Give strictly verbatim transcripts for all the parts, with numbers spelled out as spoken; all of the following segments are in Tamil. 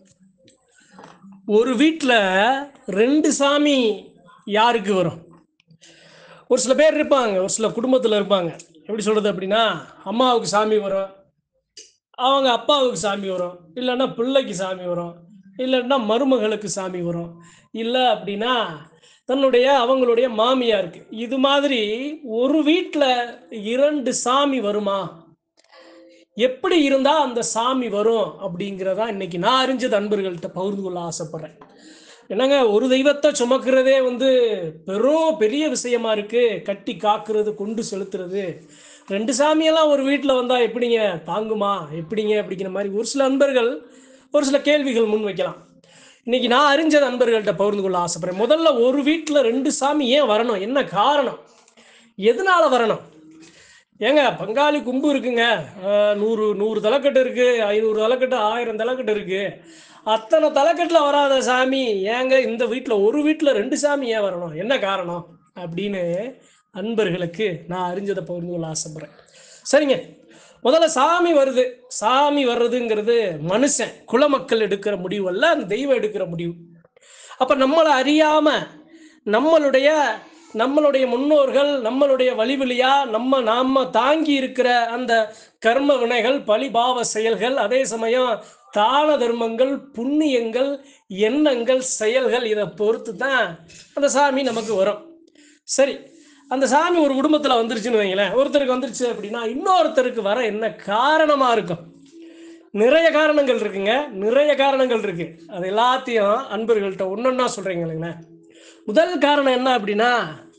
ஒரு வீட்ல ரெண்டு சாமி யாருக்கு வரும்? ஒரு சில பேர் இருப்பாங்க. ஒரு சில குடும்பத்துல இருப்பாங்க. எப்படி சொல்றது அப்படின்னா, அம்மாவுக்கு சாமி வரும். அவங்க அப்பாவுக்கு சாமி வரும். இல்லன்னா பிள்ளைக்கு சாமி வரும். இல்லன்னா மருமகளுக்கு சாமி வரும். இல்ல அப்படின்னா, தன்னுடைய அவங்களுடைய மாமியாருக்கு. இது மாதிரி ஒரு வீட்ல ரெண்டு சாமி வருமா? எப்படி இருந்தா அந்த சாமி வரும்? அப்படிங்கிறத இன்னைக்கு நான் அறிஞ்ச நண்பர்கள்ட்ட பகிர்ந்து கொள்ள ஆசைப்படுறேன். என்னங்க ஒரு தெய்வத்த சுமக்கிறதே வந்து பெரும் பெரிய விஷயமா இருக்கு. கட்டி காக்குறது, கொண்டு செலுத்துறது. ரெண்டு சாமியெல்லாம் ஒரு வீட்ல வந்தா எப்படிங்க தாங்குமா? எப்படிங்க? அப்படிங்கிற மாரி ஒரு சில நண்பர்கள் ஒரு சில கேள்விகள் முன்வைக்கலாம். இன்னைக்கு நான் அறிஞ்ச நண்பர்கள்ட்ட பகிர்ந்து கொள்ள ஆசைப்படுறேன். முதல்ல ஒரு வீட்ல ரெண்டு சாமி ஏன் வரணும்? என்ன காரணம்? எதனால வரணும்? ஏங்க பங்காளி கும்பு இருக்குங்க. அ நூறு நூறு தலக்கட்டு இருக்கு. ஐநூறு தலக்கட்டு, ஆயிரம் தலக்கட்டு இருக்கு. அத்தன தலக்கட்டுல வராத சாமி, ஏங்க இந்த வீட்ல ஒரு வீட்ல ரெண்டு சாமி ஏன் வரணும்? என்ன காரணம்? அப்படின்னு நண்பர்களுக்கு நான் அறிஞ்சத பகிர்ந்து கொள்ள ஆசைப்படுறேன். சரிங்க. முதல்ல சாமி வருது. சாமி வர்றதுங்கிறது மனுஷன், குலமக்கள் எடுக்கிற முடிவு அல்ல. அந்த தெய்வம் எடுக்கிற முடிவு. அப்ப நம்மள அறியாம நம்மளுடைய நம்மளுடைய முன்னோர்கள், நம்மளுடைய வழிவழியா நம்ம நாம தாங்கி இருக்கிற அந்த கர்ம வினைகள், பழிபாவ செயல்கள், அதே சமயம் தான தர்மங்கள், புண்ணியங்கள், எண்ணங்கள், செயல்கள் இத பொறுத்து தான் அந்த சாமி நமக்கு வரும். சரி, அந்த சாமி ஒரு குடும்பத்துல வந்துருச்சுன்னு வைங்களேன். ஒருத்தருக்கு வந்துருச்சு அப்படின்னா, இன்னொருத்தருக்கு வர என்ன காரணமா இருக்கும்? நிறைய காரணங்கள் இருக்குங்க. நிறைய காரணங்கள் இருக்கு. அது எல்லாத்தையும் அன்பர்கள்ட்ட ஒண்ணொண்ணா சொல்றேங்க இல்லைங்களேன். முதல் காரணம் என்ன அப்படின்னா,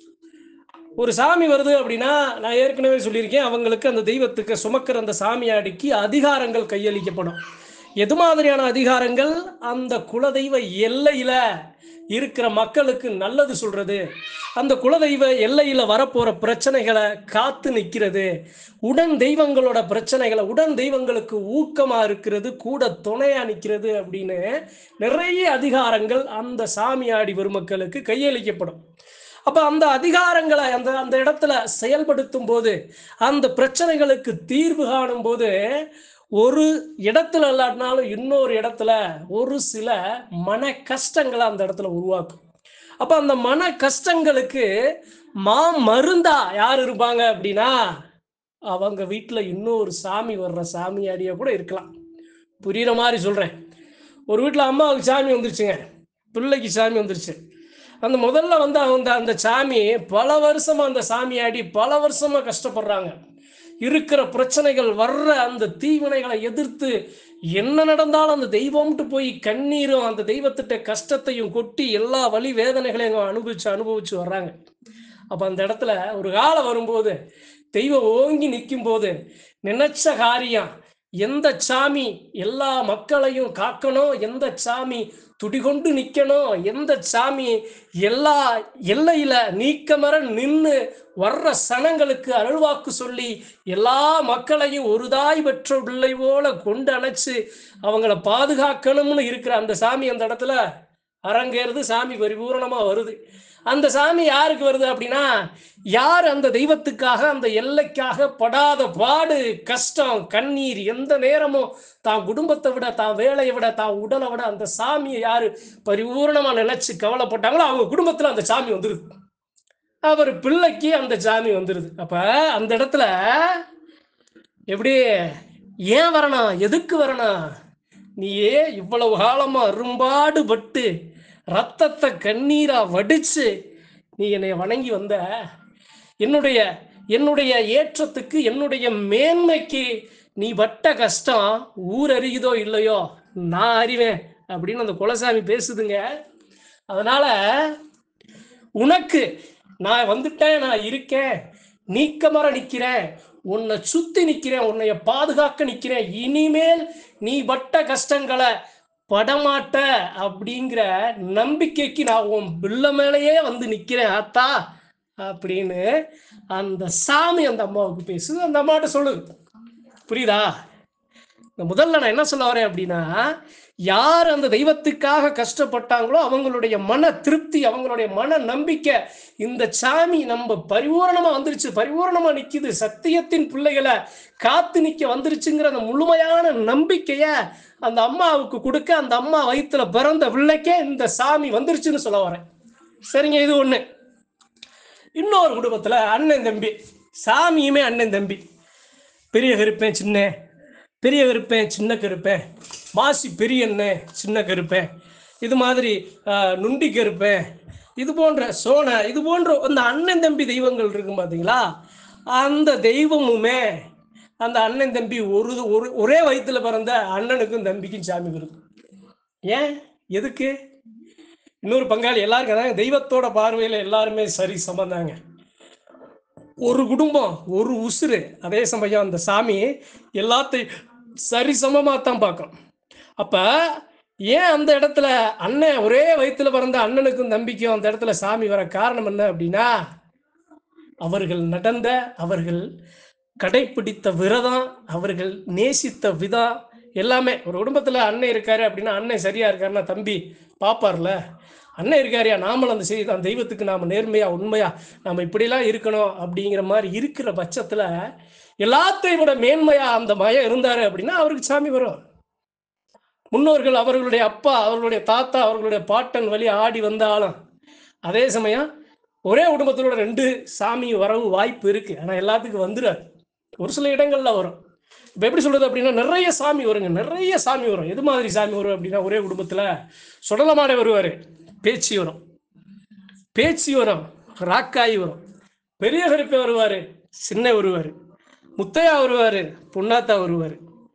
ஒரு சாமி வருது அப்படின்னா, நான் ஏற்கனவே சொல்லியிருக்கேன், அவங்களுக்கு அந்த தெய்வத்துக்கு சுமக்கிற அந்த சாமியாடிக்கு அதிகாரங்கள் கையளிக்கப்படும். எது மாதிரியான அதிகாரங்கள்? அந்த குலதெய்வ எல்லையில இருக்கிற மக்களுக்கு நல்லது சொல்றது, அந்த குலதெய்வ எல்லையில வரப்போற பிரச்சனைகளை காத்து நிற்கிறது, உடன் தெய்வங்களோட பிரச்சனைகளை உடன் தெய்வங்களுக்கு ஊக்கமா இருக்கிறது, கூட துணையா நிற்கிறது அப்படின்னு நிறைய அதிகாரங்கள் அந்த சாமியாடி பெருமக்களுக்கு கையளிக்கப்படும். அப்ப அந்த அதிகாரங்களை அந்த அந்த இடத்துல செயல்படுத்தும் போது, அந்த பிரச்சனைகளுக்கு தீர்வு காணும் போது, ஒரு இடத்துல இல்லாட்டினாலும் இன்னொரு இடத்துல ஒரு சில மன கஷ்டங்களை அந்த இடத்துல உருவாக்கும். அப்ப அந்த மன கஷ்டங்களுக்கு மா மருந்தா யார் இருப்பாங்க அப்படின்னா, அவங்க வீட்ல இன்னொரு சாமி வர்ற சாமியாடியா கூட இருக்கலாம். புரியுற மாதிரி சொல்றேன். ஒரு வீட்ல அம்மாவுக்கு சாமி வந்துருச்சுங்க. பிள்ளைக்கு சாமி வந்துருச்சு. அந்த முதல்ல வந்து அந்த அந்த சாமி பல வருஷமா அந்த சாமியாடி பல வருஷமா கஷ்டப்படுறாங்க. இருக்கிற பிரச்சனைகள் வர்ற அந்த தீவினைகளை எதிர்த்து என்ன நடந்தாலும் அந்த தெய்வம்ட்டு போய் கண்ணீரும் அந்த தெய்வத்திட்ட கஷ்டத்தையும் கொட்டி எல்லா வலி வேதனைகளையும் அனுபவிச்சு அனுபவிச்சு வர்றாங்க. அப்ப அந்த இடத்துல ஒரு காலம் வரும்போது தெய்வம் ஓங்கி நிற்கும் போது நினைச்ச காரியம், எந்த சாமி எல்லா மக்களையும் காக்கணும், எந்த சாமி துடிகொண்டு நிக்கணும், எந்த சாமி எல்லா எல்லையில நீக்கமர நின்னு வர்ற சனங்களுக்கு அருள்வாக்கு சொல்லி எல்லா மக்களையும் ஒரு தாய் பெற்ற பிள்ளை போல கொண்டு அணைச்சு அவங்கள பாதுகாக்கணும்னு இருக்கிற அந்த சாமி அந்த இடத்துல அரங்கேறுது. சாமி பரிபூரணமா வருது. அந்த சாமி யாருக்கு வருது அப்படின்னா, யார் அந்த தெய்வத்துக்காக அந்த எல்லைக்காக படாத பாடு, கஷ்டம், கண்ணீர் எந்த நேரமும் தான் குடும்பத்தை விட, தான் வேலையை விட, தான் உடலை விட அந்த சாமியை யாரு பரிபூரணமா நினைச்சு கவலைப்பட்டாங்களோ அவங்க குடும்பத்துல அந்த சாமி வந்துருது. அவர் பிள்ளைக்கு அந்த சாமி வந்துருது. அப்ப அந்த இடத்துல எப்படி ஏன் வரணும்? எதுக்கு வரணும்? நீயே இவ்வளவு காலமா அரும்பாடு பட்டு ரத்தத்தை கண்ணீரா வடிச்சு நீ என்னை வணங்கி வந்த, என்னுடைய என்னுடைய ஏற்றத்துக்கு என்னுடைய மேன்மைக்கு நீ பட்ட கஷ்டம் ஊர் அறியுதோ இல்லையோ நான் அறிவேன் அப்படின்னு அந்த குலசாமி பேசுதுங்க. அதனால உனக்கு நான் வந்துட்டேன், நான் இருக்கேன், நீக்கமர நிக்கிறேன், உன்னை சுத்தி நிக்கிறேன், உன்னைய பாதுகாக்க நிக்கிறேன், இனிமேல் நீ பட்ட கஷ்டங்களை படமாட்ட அப்படிங்கிற நம்பிக்கைக்கு நான் உன் பிள்ளை மேலேயே வந்து நிக்கிறேன் ஆத்தா அப்படின்னு அந்த சாமி அந்த அம்மாவுக்கு பேசுது. அந்த அம்மாட்ட சொல்லுது. புரியுதா? முதல்ல நான் என்ன சொல்ல வரேன் அப்படின்னா, யார் அந்த தெய்வத்துக்காக கஷ்டப்பட்டாங்களோ அவங்களுடைய மன திருப்தி, அவங்களுடைய மன நம்பிக்கை, இந்த சாமி நம்ம பரிபூரணமா வந்துருச்சு, பரிபூரணமா நிக்குது, சத்தியத்தின் பிள்ளைகளை காத்து நிக்க வந்துருச்சுங்கிற அந்த முழுமையான நம்பிக்கைய அந்த அம்மாவுக்கு கொடுக்க, அந்த அம்மா வயிற்றுல பிறந்த பிள்ளைக்கே இந்த சாமி வந்துருச்சுன்னு சொல்ல வரேன். சரிங்க, இது ஒண்ணு. இன்னொரு குடும்பத்துல அண்ணன் தம்பி, சாமியுமே அண்ணன் தம்பி, பெரிய கருப்பேன் சின்ன, பெரிய கருப்பேன் சின்ன கருப்பேன், மாசி பெரியண்ணன் சின்ன கருப்பேன், இது மாதிரி நுண்டி கருப்பேன், இது போன்ற சோனை, இது போன்ற அந்த அண்ணன் தம்பி தெய்வங்கள் இருக்கும் பார்த்தீங்களா? அந்த தெய்வமுமே அந்த அண்ணன் தம்பி ஒரு ஒரு ஒரே வயிற்றுல பிறந்த அண்ணனுக்கும் தம்பிக்கும் சாமி வருது. ஏன், எதுக்கு? இன்னொரு பங்காளி எல்லாருக்கும் அதாங்க, தெய்வத்தோட பார்வையில் எல்லாருமே சரி சமந்தாங்க. ஒரு குடும்பம் ஒரு உசுறு, அதே சமயம் அந்த சாமி எல்லாத்தையும் சரி சமமாக தான் பார்க்கும். அப்போ ஏன் அந்த இடத்துல அண்ணன் ஒரே வயிற்றுல பிறந்த அண்ணனுக்கும் தம்பிக்கும் அந்த இடத்துல சாமி வர காரணம் என்ன அப்படின்னா, அவர்கள் நடந்த, அவர்கள் கடைப்பிடித்த விரதம், அவர்கள் நேசித்த விதம் எல்லாமே. ஒரு குடும்பத்தில் அண்ணன் இருக்காரு அப்படின்னா, அண்ணன் சரியா இருக்காருன்னா தம்பி பார்ப்பார்ல, அண்ணன் இருக்காரியா, நாமளும் அந்த செய்தி அந்த தெய்வத்துக்கு நாம் நேர்மையா உண்மையா நம்ம இப்படிலாம் இருக்கணும் அப்படிங்கிற மாதிரி இருக்கிற பட்சத்தில் எல்லாத்தையும் விட மேன்மையா அந்த மயம் இருந்தாரு அப்படின்னா அவருக்கு சாமி வரும். முன்னோர்கள், அவர்களுடைய அப்பா, அவர்களுடைய தாத்தா, அவர்களுடைய பாட்டன் வழி ஆடி வந்தாலும், அதே சமயம் ஒரே குடும்பத்திலோட ரெண்டு சாமி வரவு வாய்ப்பு இருக்கு. ஆனால் எல்லாத்துக்கும் வந்துடாது, ஒரு சில இடங்கள்ல வரும். இப்போ எப்படி சொல்றது அப்படின்னா, நிறைய சாமி வருங்க, நிறைய சாமி வரும். எது மாதிரி சாமி வரும் அப்படின்னா, ஒரே குடும்பத்தில் சுடலமாடை வருவார், பேச்சு வரும், பேச்சு வரும், ராக்காய் வரும், பெரிய கருப்பை வருவார், சின்ன வருவார், முத்தையா வருவார், பொன்னாத்தா வருவார்.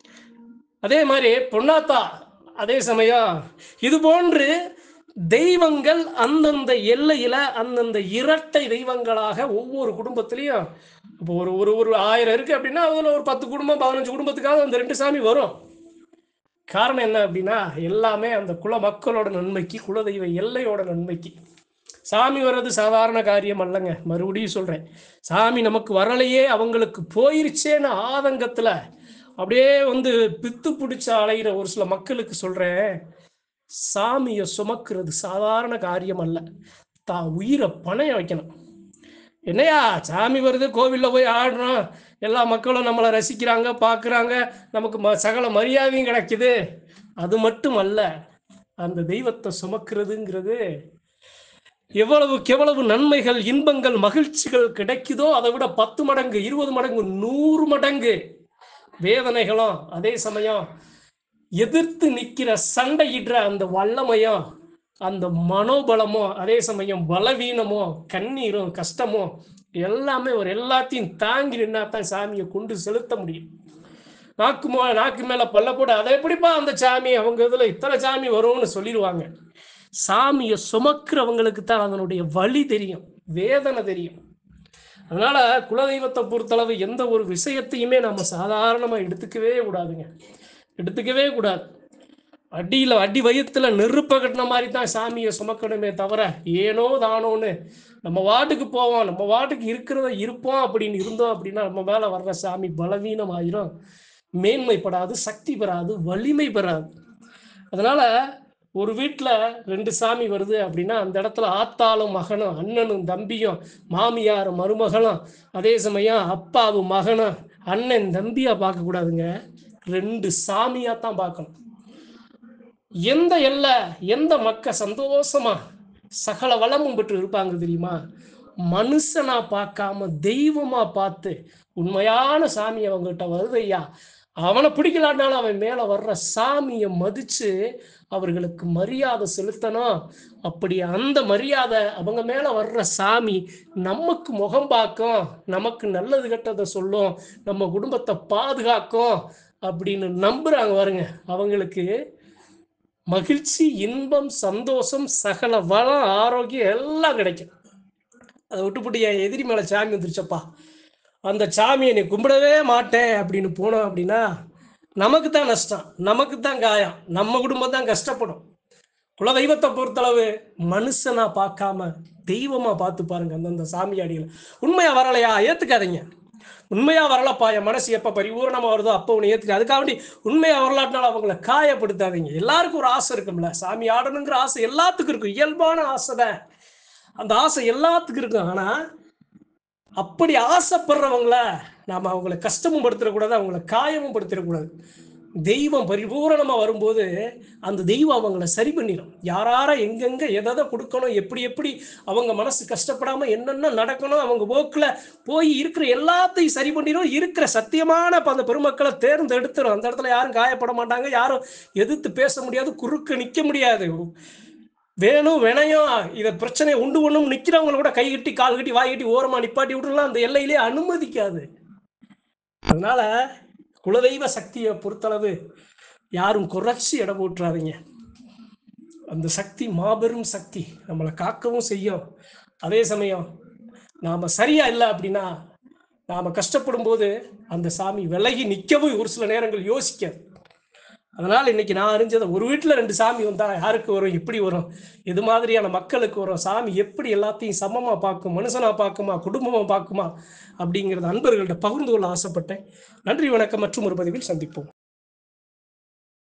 அதே மாதிரி பொன்னாத்தா, அதே சமயம் இது போன்று தெய்வங்கள் அந்தந்த எல்லையில அந்தந்த இரட்டை தெய்வங்களாக ஒவ்வொரு குடும்பத்திலையும். இப்போ ஒரு ஒரு ஒரு ஆயிரம் இருக்கு அப்படின்னா அதுல ஒரு பத்து குடும்பம் பதினஞ்சு குடும்பத்துக்காக அந்த ரெண்டு சாமி வரும். காரணம் என்ன அப்படின்னா, எல்லாமே அந்த குல மக்களோட நன்மைக்கு, குலதெய்வ எல்லையோட நன்மைக்கு. சாமி வர்றது சாதாரண காரியம் அல்லங்க. மறுபடியும் சொல்றேன், சாமி நமக்கு வரலையே, அவங்களுக்கு போயிருச்சேன்னு ஆதங்கத்துல அப்படியே வந்து பித்து பிடிச்ச அலைகிற ஒரு சில மக்களுக்கு சொல்றேன், சாமியை சுமக்கிறது சாதாரண காரியம் அல்ல. தான் உயிரை பணைய வைக்கணும். என்னையா சாமி வருது, கோவிலில் போய் ஆடுறோம், எல்லா மக்களும் நம்மளை ரசிக்கிறாங்க, பார்க்குறாங்க, நமக்கு ம சகல மரியாதையும் கிடைக்குது. அது மட்டும் அல்ல, அந்த தெய்வத்தை சுமக்கிறதுங்கிறது எவ்வளவுக்கு எவ்வளவு நன்மைகள், இன்பங்கள், மகிழ்ச்சிகள் கிடைக்குதோ அதை விட பத்து மடங்கு, இருபது மடங்கு, நூறு மடங்கு வேதனைகளும், அதே சமயம் எதிர்த்து நிற்கிற சண்டையிடுற அந்த வல்லமையும், அந்த மனோபலமோ, அதே சமயம் பலவீனமோ, கண்ணீரும் கஷ்டமோ எல்லாமே ஒரு எல்லாத்தையும் தாங்கி நின்னா தான் சாமியை கொண்டு செலுத்த முடியும். நாக்கு மோ நாக்கு மேல பல்ல போட்டு அதை எப்படிப்பா அந்த சாமி, அவங்க இதுல இத்தனை சாமி வரும்னு சொல்லிடுவாங்க. சாமியை சுமக்கிறவங்களுக்கு தான் அதனுடைய வலி தெரியும், வேதனை தெரியும். அதனால குலதெய்வத்தை பொறுத்தளவு எந்த ஒரு விஷயத்தையுமே நம்ம சாதாரணமா எடுத்துக்கவே கூடாதுங்க, எடுத்துக்கவே கூடாது. அடியில் அடி வயிற்றுல நெருப்ப கட்டின மாதிரி தான் சாமியை சுமக்கணுமே தவிர, ஏனோ தானோன்னு நம்ம வாட்டுக்கு போவோம், நம்ம வாட்டுக்கு இருக்கிறத இருப்போம் அப்படின்னு இருந்தோம் அப்படின்னா நம்ம மேலே வர்ற சாமி பலவீனம் ஆயிரும், மேன்மைப்படாது, சக்தி பெறாது, வலிமை பெறாது. அதனால ஒரு வீட்டில் ரெண்டு சாமி வருது அப்படின்னா அந்த இடத்துல ஆத்தாலும் மகனும், அண்ணனும் தம்பியும், மாமியார் மருமகளும், அதே சமயம் அப்பாவும் மகனும், அண்ணன் தம்பியா பார்க்கக்கூடாதுங்க, ரெண்டு சாமியா தான் பார்க்கணும். எந்த எல்லை, எந்த மக்க சந்தோஷமா சகல வளமும் பெற்று இருப்பாங்க தெரியுமா? மனுஷனா பார்க்காம தெய்வமா பார்த்து, உண்மையான சாமி அவங்ககிட்ட வருது ஐயா, அவனை பிடிக்கலான்னாலும் அவன் மேல வர்ற சாமியை மதிச்சு அவர்களுக்கு மரியாதை செலுத்தணும். அப்படி அந்த மரியாதை, அவங்க மேல வர்ற சாமி நமக்கு முகம் பார்க்கும், நமக்கு நல்லது கெட்டதை சொல்லும், நம்ம குடும்பத்தை பாதுகாக்கும் அப்படின்னு நம்புறாங்க பாருங்க, அவங்களுக்கு மகிழ்ச்சி, இன்பம், சந்தோஷம், சகல வளம், ஆரோக்கியம் எல்லாம் கிடைக்கும். அதை விட்டுப்பட்டு என் எதிரி மேலே சாமி வந்துருச்சப்பா, அந்த சாமியை நீ கும்பிடவே மாட்டேன் அப்படின்னு போனோம் அப்படின்னா நமக்கு தான் நஷ்டம், நமக்கு தான் காயம், நம்ம குடும்பம் தான் கஷ்டப்படும். குலதெய்வத்தை பொறுத்தளவு மனுஷனா பார்க்காம தெய்வமா பார்த்து பாருங்க. அந்தந்த சாமியாடிகளை உண்மையா வரலையா ஏற்றுக்காதீங்க. உண்மையா வரலப்பா, என் மனசு எப்ப பரிபூரணமா வருதோ அப்போ உன்னை ஏத்துக்க. அதுக்காக வேண்டி உண்மையா வரலாட்டினாலும் அவங்கள காயப்படுத்தாதீங்க. எல்லாருக்கும் ஒரு ஆசை இருக்கும்ல, சாமி ஆடணுங்கிற ஆசை எல்லாத்துக்கும் இருக்கும். இயல்பான ஆசை தான். அந்த ஆசை எல்லாத்துக்கும் இருக்கும். ஆனா அப்படி ஆசைப்படுறவங்கள நாம அவங்கள கஷ்டமும் படுத்திடக்கூடாது, அவங்கள காயமும் படுத்திடக்கூடாது. தெய்வம் பரிபூரணமா வரும்போது அந்த தெய்வம் அவங்கள சரி பண்ணிடும். யாரார எங்கெங்க எதை கொடுக்கணும், எப்படி எப்படி அவங்க மனசு கஷ்டப்படாம என்னென்ன நடக்கணும், அவங்க போக்குல போய் இருக்கிற எல்லாத்தையும் சரி பண்ணிடும். இருக்கிற சத்தியமான அந்த பெருமக்களை தேர்ந்தெடுத்துரும். அந்த இடத்துல யாரும் காயப்பட மாட்டாங்க, யாரும் எதிர்த்து பேச முடியாது, குறுக்க நிக்க முடியாது. வேணும் வினயம் இதை பிரச்சனையை உண்டு பண்ணும் நிக்கிறவங்களை கூட கை கட்டி கால் கட்டி வாய் கட்டி ஓரமா நிப்பாட்டி விட்டுலாம் அந்த எல்லையிலே அனுமதிக்காது. அதனால குலதெய்வ சக்தியை பொறுத்தளவு யாரும் குறைச்சி இடம் போட்டுறாதீங்க. அந்த சக்தி மாபெரும் சக்தி, நம்மளை காக்கவும் செய்யும். அதே சமயம் நாம சரியா இல்லை அப்படின்னா நாம கஷ்டப்படும் போது அந்த சாமி விலகி நிற்கவும் ஒரு சில நேரங்கள் யோசிக்காது. அதனால இன்னைக்கு நான் அறிஞ்சதை, ஒரு வீட்டில் ரெண்டு சாமி வந்தா யாருக்கு வரும், எப்படி வரும், எது மாதிரியான மக்களுக்கு வரும், சாமி எப்படி எல்லாத்தையும் சமமா பார்க்கும், மனுஷனா பார்க்குமா, குடும்பமா பார்க்குமா அப்படிங்கிறத அன்பர்கள்ட்ட பகிர்ந்து கொள்ள ஆசைப்பட்டேன். நன்றி, வணக்கம். மற்றும் ஒரு பதிவில் சந்திப்போம்.